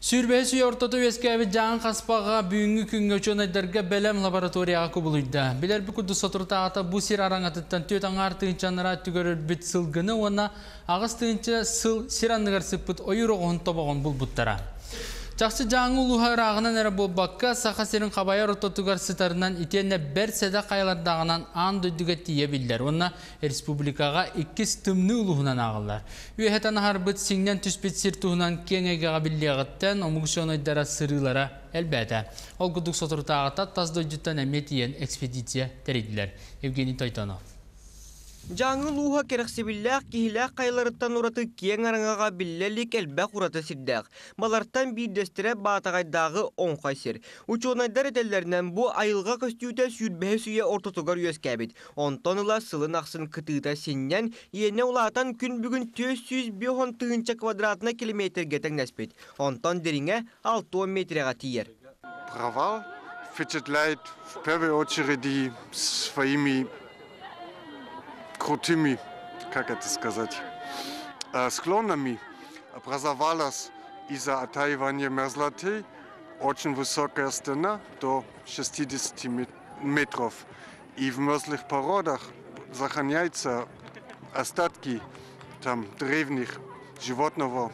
Сүрбәсі ортоты өскәбі жаң қаспаға бүйінгі күнгі чонайдарға бәлем лабораторияға көбілуйда. Білер бүкілді сотыртағата бұ сер араңатыттан төт аңар тыңчаныра түгөрір біт сылғыны, оны ағыз тыңчы сыл сиранныгар сыппыт ойырық оғын тобағын бұл бұттара. Чақсы жаңы ұлыға рағынан әрі бұл баққа сақа серін қабайар ототугар сытарынан итенне бәр сәді қайлардағынан аң дөйдігі тие білдер. Онна республикаға 2 тымны ұлығынан ағылар. Үйәтен harбыт сіңнен түспет сертуғынан кеңеге білдеғіттен омығышон ойдара сырылара әлбәті. Ол күдік сотыртағыта таздойдыттан әмет ен экспедиция тәрейділер. Евгений Тойтонов. Жаңы луға керексебілләқ кейләқ қайларыттан ұраты кен араңаға білләлік әлбәқ ұраты сірдәқ. Маларттан бейдестірі батағайдағы оң қайсыр. Учонайдар әтелерінен бұ айылға көстүйті сүрбәе сүйе ортотуғар үйес кәбет. Онтон ұла сылын ақсын қытыта сеннен, ені ұлатан күн бүгін 405 тығынча квадратына километрге тәңнәспет. Онтон деріңе 6 метрға тиер. Провал впечатляет в первую очередь своими крутыми, как это сказать, склонами. Образовалась из-за оттаивания мерзлоты очень высокая стена до 60 метров. И в мерзлых породах сохраняются остатки там древних животных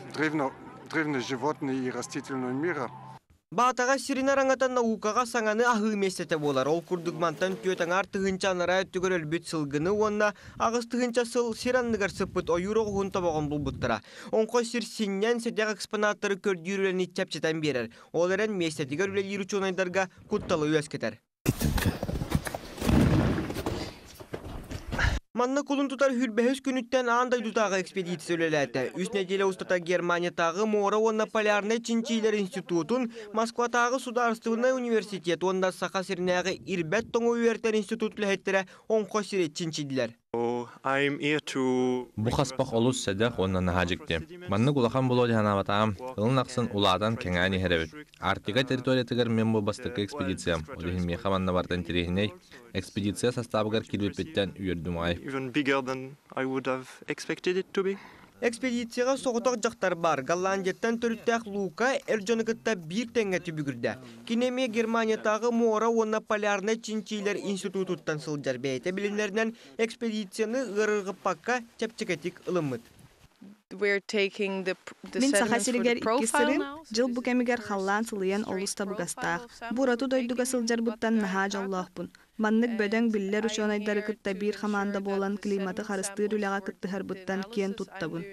и растительного мира. Батаға сирин араңатан наукаға саңаны ахы местеті болар. Ол күрдігмантан төтаңар тығынчаныра өттігір өлбет сылғыны онна ағыз тығынча сыл сиранныгар сыппыт ойыры ғуын табағын бұл бұттыра. Онқо сир синнен сәдеғ экспонаттары көрдүйірілені чәпчетен берер. Ол әрін местетігер үлелері чонайдарға құтталы өз кетер. Манна кулун тутар хүрбәһүс күнүттен андай дутағы экспедиция өлеләті. Үс неделе устата Германиятағы Мора онна Полярный Чинчилер институтун, Москватағы Сударственный университет онда сақа сирнәғы Ирбәт тоңы үйертер институт ләхеттері онқо сирет чинчиділер. Бу хаспах олус сәдәх оннан хаҗикте. Манны кулахан булоды ханаватам. Ылын аксын уладан кеңәни хәрәбит. Артига территориятыгар мен бу бастыкы экспедиция. Улыһын мехаманна бартан тирехней. Экспедиция составыгар килбеттен үйөрдүмай. Экспедицияға соғытақ жақтар бар. Голландияттан төріттәқ Лука әржонығытта бір тәңгәті бүгірді. Кинеме Германиятағы Мора онна Полярный Чинчилер институттан сылжар бәйті білімлерінен экспедицияны ғырығы паққа тәпчекетік ылымыд. Мен сахасиригер иккисырым, жыл бүкемигер халлан сылыян олуста бұғастақ. Бұрату дойдуға сылжар бұттан наға жаллақпын. Маннык бөдөң биллер учонайдары кытта бир хаманда болан климаты харыстыр үләға кыттыхар бұттан кен туттабын.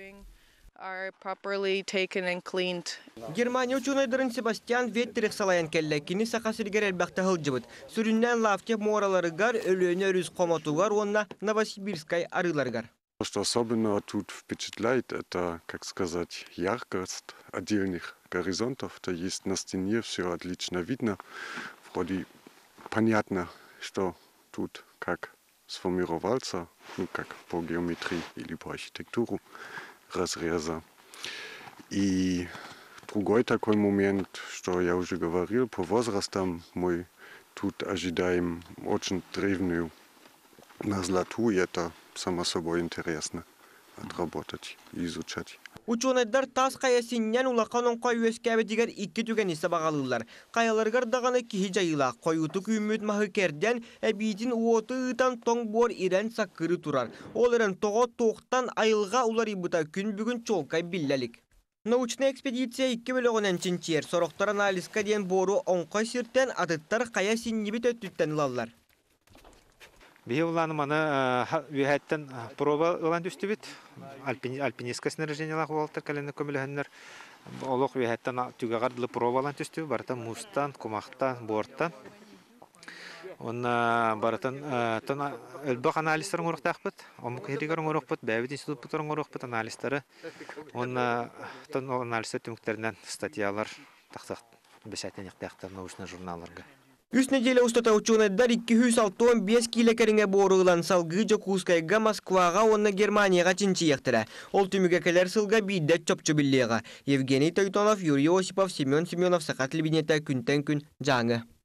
Германия учонайдарын Себастьян Веттерих салаян келле, кини сахасиригер әлбәқті хылжыбыт. Сүріннен лафтеп мораларыгар, өлөне өріз қоматугар, онна Новосибирскай арыларыгар. Что особенно тут впечатляет, это, как сказать, яркость отдельных горизонтов. То есть на стене все отлично видно. Вроде понятно, что тут как сформировался, ну как по геометрии или по архитектуру разреза. И другой такой момент, что я уже говорил, по возрастам мы тут ожидаем очень древнюю мерзлоту, и это само собой интересно отработать и изучать. Учонайдар тас қаясиннен улақан онқа өскәбі дегер 2 түген есі бағалылар. Қаяларғар дағаны кихи жайыла, қойуты күймет мағы керден әбейдін уоты ұтан тоң бор ирен саққыры тұрар. Ол әрін тоғы тоқтан айылға улар ибыта күн бүгін чолқай билләлік. Научная экспедиция 2 бөлігінен чинчер, сорықтар анализка ден бору онқа сіртен атыттар қаясиннебет өттіттен лалар. Бейуланы маны үйәттен проба ұлан түсті бет. Альпинистка снаряжениялағы болтыр кәліні көмілігінлер. Олық үйәттен түгағардылы проба ұлан түсті. Барытан мустан, кумақтан, борттан. Оны барытан өлбіқ аналистерін ұрықтақ бұд. Омық ерігерін ұрық бұд. Бәйбет институт бұтырын ұрық бұд аналистері. Оны аналистер түміктерінен статьялар тақтақ бәсәттен еқтіяқтар научный журналарға. Үс неделе устата учонайдар 265 килокеріңе борығылан салғы жокускайға Москваға, онна Германияға чинчи ектірі. Ол түміге келер сылға бейдет чопчу біллеға. Евгений Тойтонов, Юрий Осипов, Семен Семенов, Сақат Лебенета, күнтен күн жаңы.